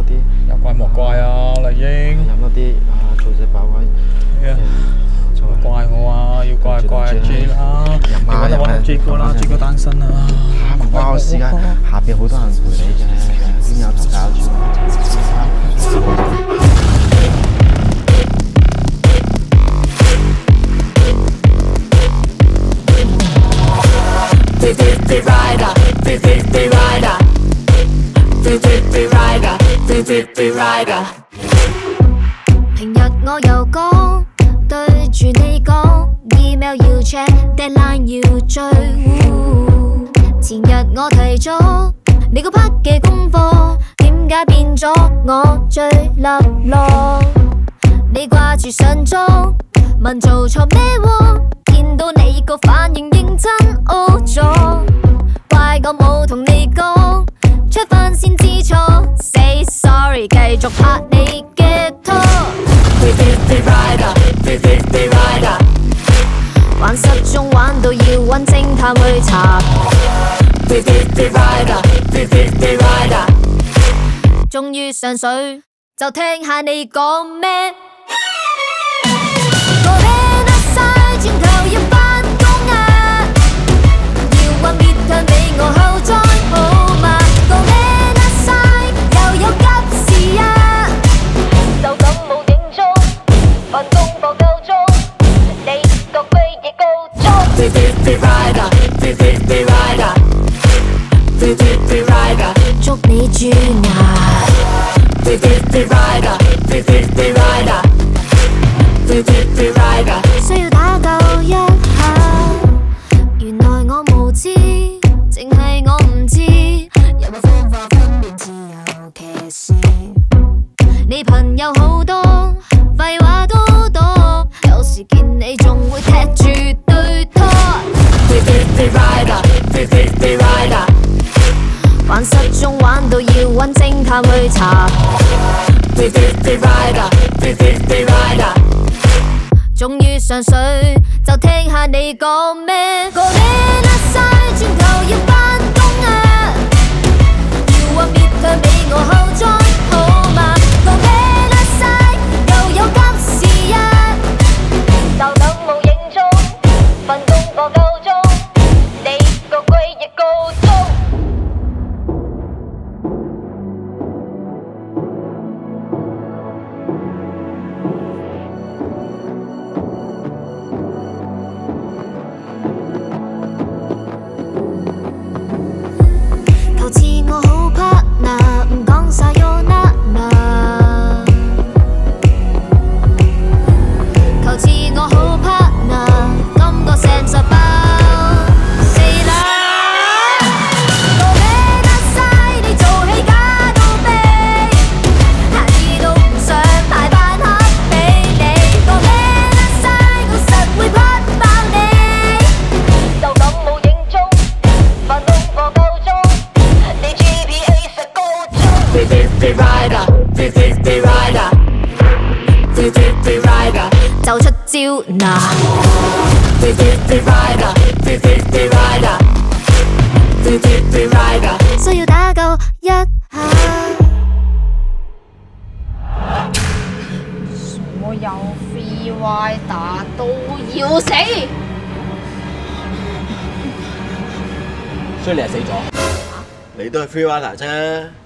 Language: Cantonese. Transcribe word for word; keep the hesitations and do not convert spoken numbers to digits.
啲。 有怪莫怪啊，麗英。 飲多啲啊，做隻飽鬼。 怪我啊，要怪怪 J 啦。 飲啊飲啊 J 哥啦 ，J 哥單身啊。 嚇唔關我事㗎，下邊好多人陪你嘅，邊有頭搞住 ？Free free free rider, free free free rider, free free free rider, free free free rider。平日我又講，對住你講 ，email 要 check， deadline 要追。前日我提咗你嗰 part 嘅功課，點解變咗我最落落？你掛住上妝，問做錯咩喎？見到你個反應認真 O 咗，怪我冇同你講，出飯先知錯 ，say sorry， 繼續拍你嘅拖。Free free free rider, free free free rider， 玩失蹤玩到要揾偵探去查。Free free free rider, free free free rider， 終於上水，就聽下你講咩。轉頭要返工啊！要話 midterm 俾我後再好嘛？個 man 晒又有急事啊！就咁冇影蹤，份功課夠鐘，你個 grade 亦高中。Free free free rider, free free free rider, free free free rider， 捉你豬牙。Free free free rider, free free free rider， free free free rider， 需要打救一下。原來我無知，淨係我唔知有冇方法分辨自由騎士。你朋友好多，廢話都多，有時見你仲會踢住對拖。Free free free rider, free free free rider， 玩失蹤玩到要揾偵探去查。Free free free rider, free free free rider， 終於上水，就聽下你講咩。個 man 甩曬，轉頭要返工啊！要話 midterm 俾我後再好嘛？個 man 甩曬，又有急事啊！就等冇影蹤，份功課夠鐘，你個 grade 亦高中。求似我好 partner， 唔講晒 your nana。求似我好 partner， 今個 sem 實爆死啦！個 man 甩曬，你做戲假到痹，下次都唔想排飯盒俾你。個 man 甩曬，我實會拍爆你。就咁冇影蹤，份功課夠鐘。Free free free rider, free free free rider, free free free rider， 就出招嗱。Free free free rider, free free free rider, free free free rider， 需要打救一下。 所有 free rider 都要死。 所以你係死咗，你都係 free rider 啫。